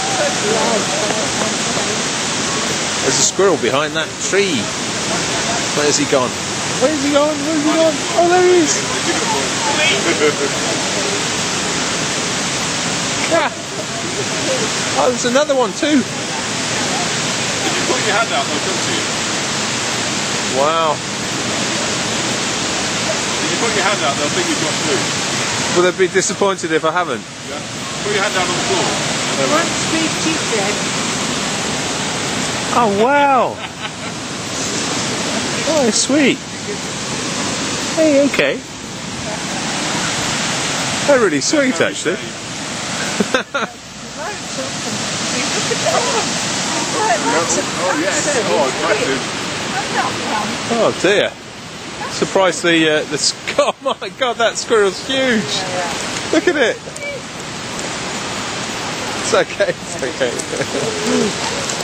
There's a squirrel behind that tree. Where's he gone? Where's he gone? Where's he gone? Oh, there he is. Yeah. Oh, there's another one too. If you put your hand out, they'll come to you. Wow. If you put your hand out, they'll think you've got food. Will they be disappointed if I haven't? Yeah. Put your hand down on the floor. One sweet chicken. Oh, wow. Oh, sweet. Hey, okay. They're really sweet, actually. Oh, yes. Oh, impressive. Oh, dear. Surprised the oh my God, that squirrel's huge. Look at it. It's okay. It's okay.